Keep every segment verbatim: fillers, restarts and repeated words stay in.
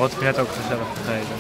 wat heb je net ook gezellig gegeten?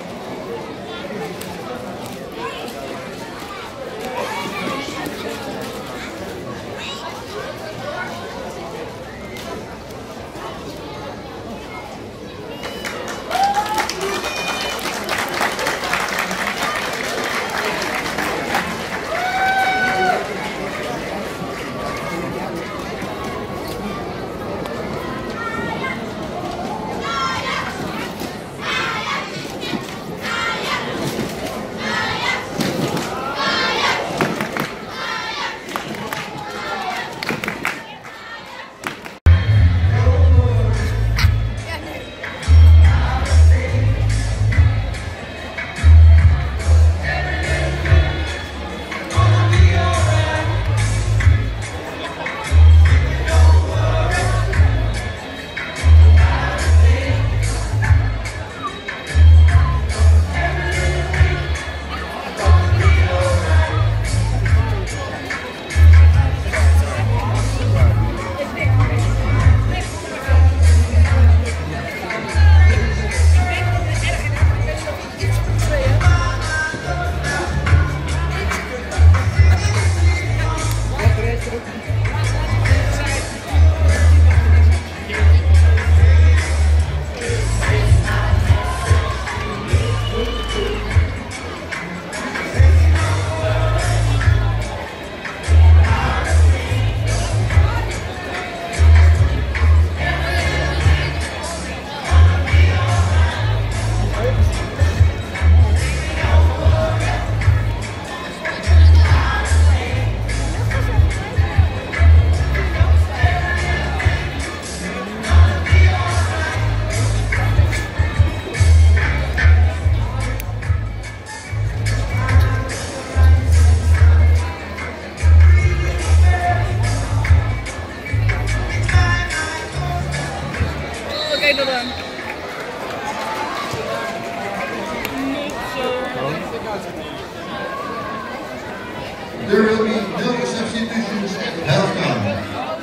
There will be no substitutions at halftime.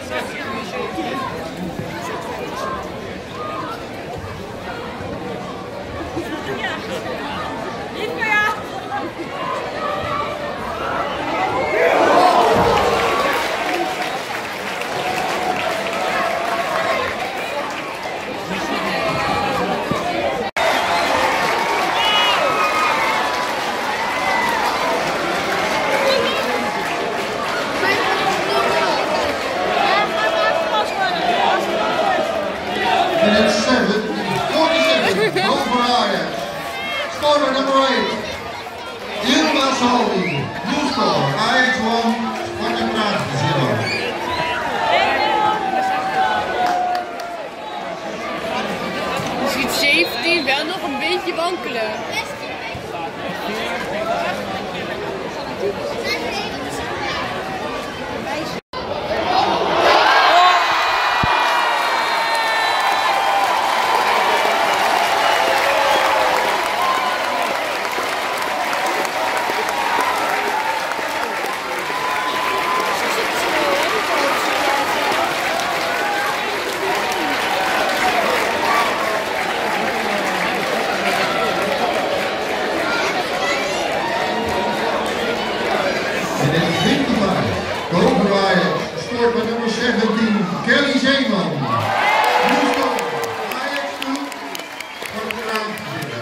Minute seven, forty-seven, goal for Ajax. Scorer number eight, Yilmaz Holding. New score, Ajax one, Sparta Praag zero. Je ziet zeventien wel nog een beetje wankelen. Goal voor Ajax, gescoord met nummer zeventien, Kelly Zeeman. Nieuw score, Ajax twee, Sparta Praag zero.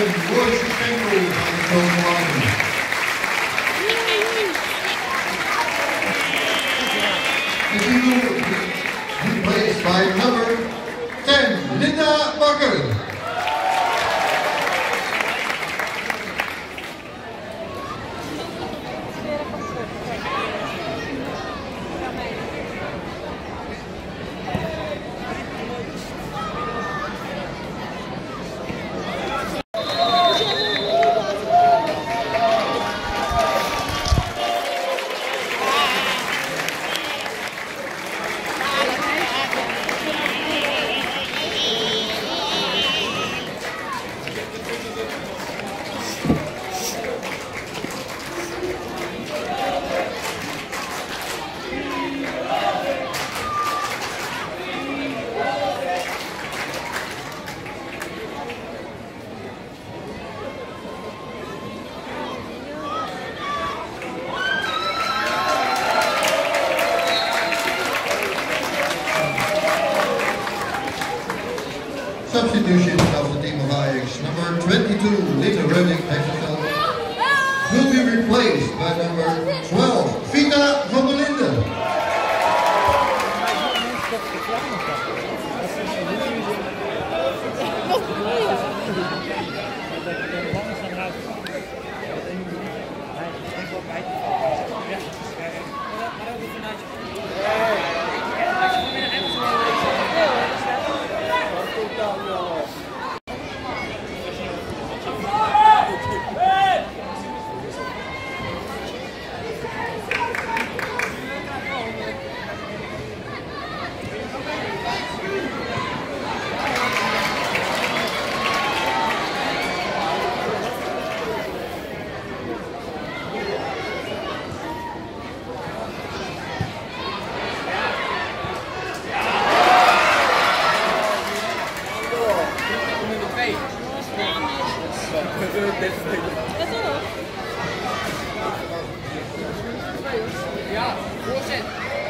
en Royce Stengel aan de komende lijn. And you will be replaced by number ten, Linda Bakker. Substitution of the team of Ajax, number twenty-two, Lita Reuning-Hexeveld, will be replaced by number twelve, Vita van der Linden. Ja, voorzet.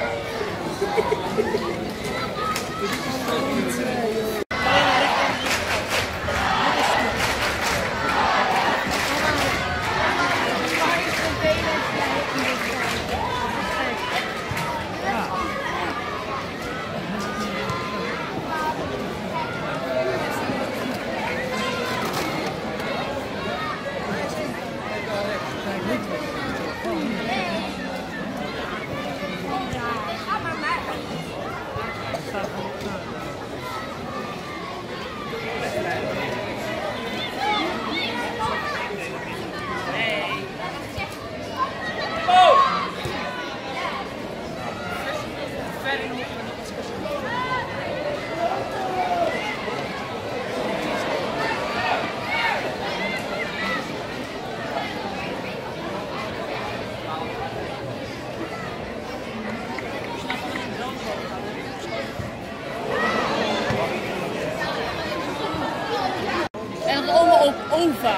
En dat allemaal op OVA.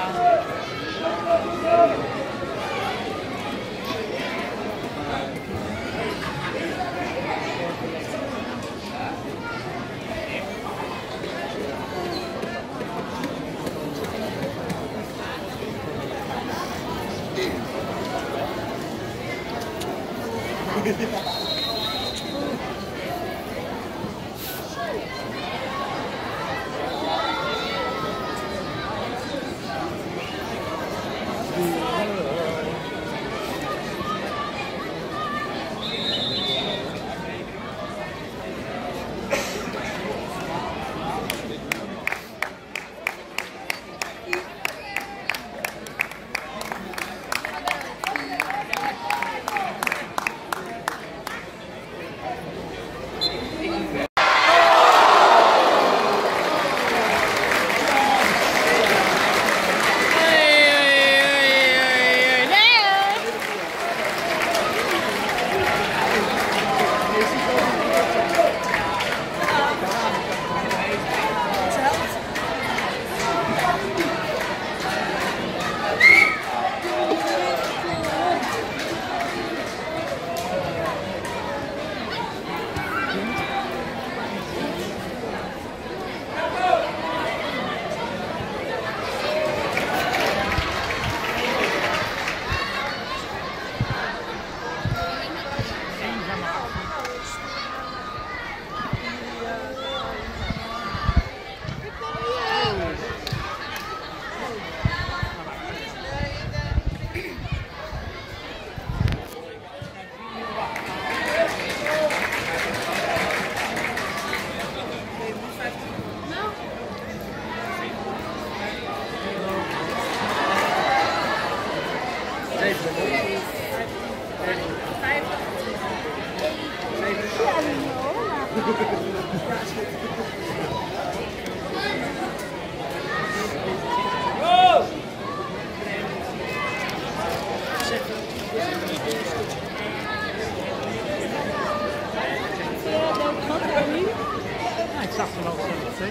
Ik zag er wel twee.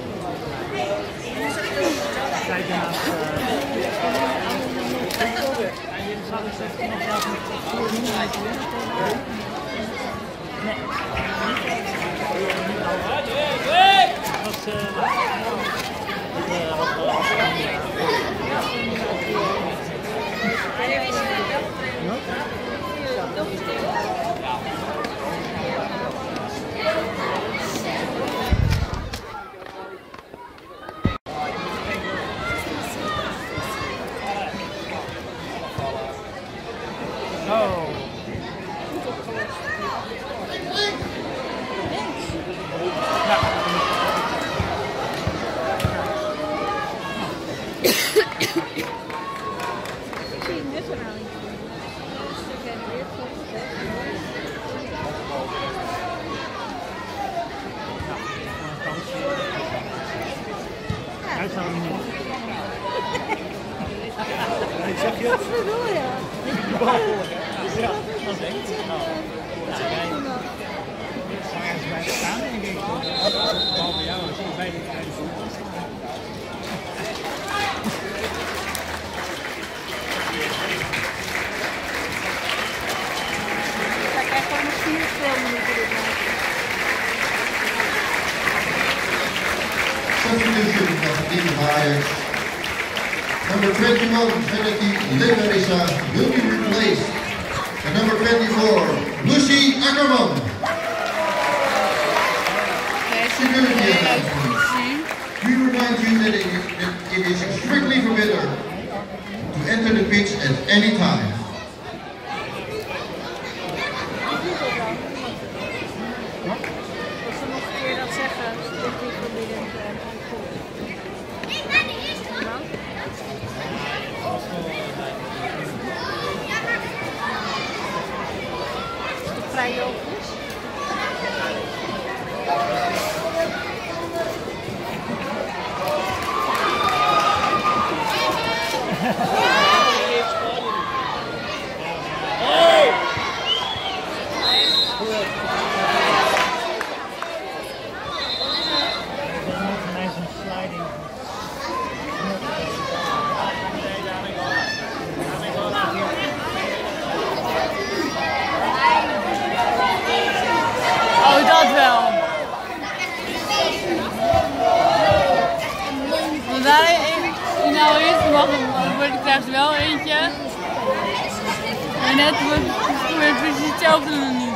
Kijk naast. En je zag het nog wel met nee. Dat Oh. Hij zou hem niet. Ik zeg je. Wat bedoel je? Ja, dat denk ik. Zou je bij de staan, denk ik. Behalve jou, als je bij de krijgt. Ik krijg gewoon een vuurfilm moeten doen. Substitution of the team of Ajax. Number twenty-one, Trinity Linda will be replaced. And number twenty-four, Lucy Ackerman. Security announcement. We remind you that it is, that it is strictly forbidden to enter the pitch at any time. Als ze nog een keer dat zeggen, dat die verbieden. Ik ben de eerste. Vrij open is. Oh, dat wel. Want daar ik nou eerst mag, word ik straks wel eentje. En net wordt precies hetzelfde nog niet.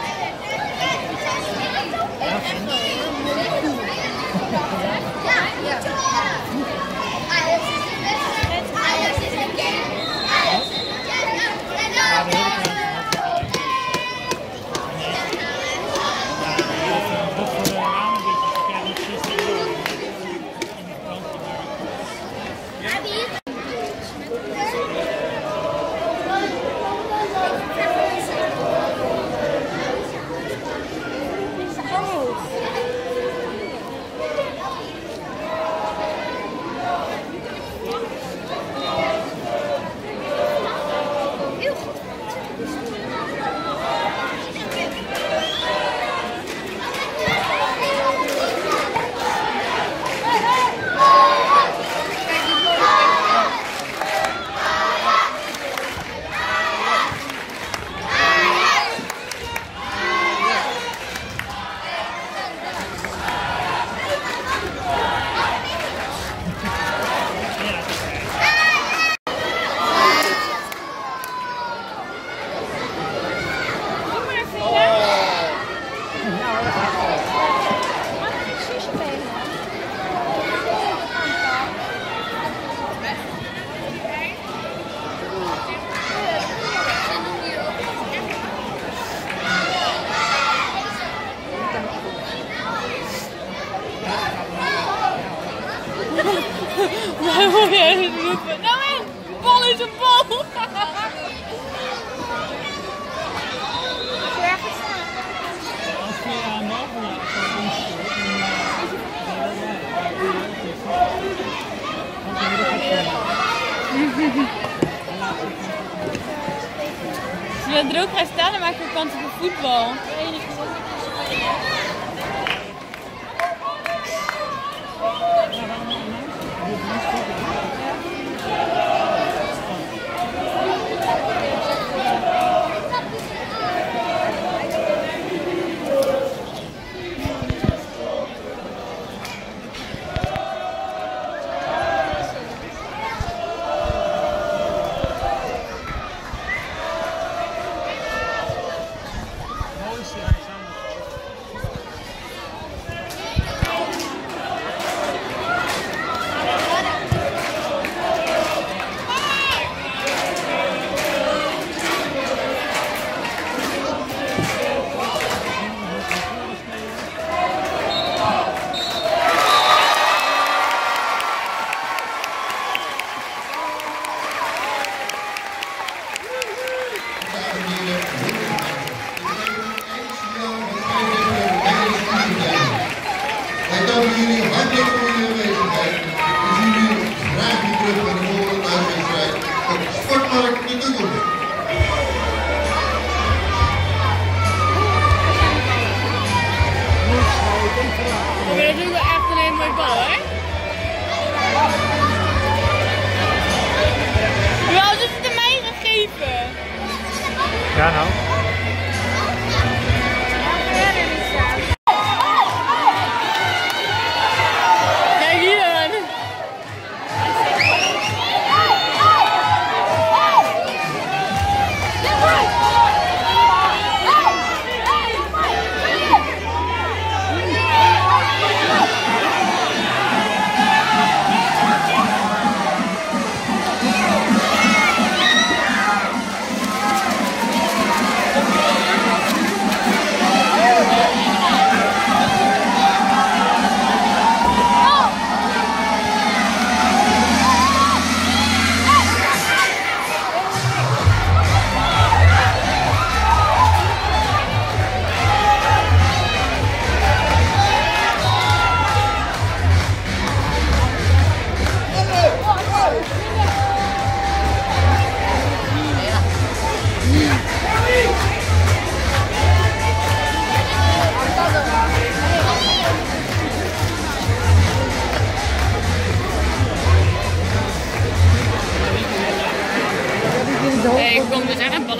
Waarom jij dit roepen? Nou in, bal is een bal! Als we er ook gaan staan, dan maken we kans op de voetbal. Ja, nou. Kijk hier dan. Nee, ik kom dus echt een bal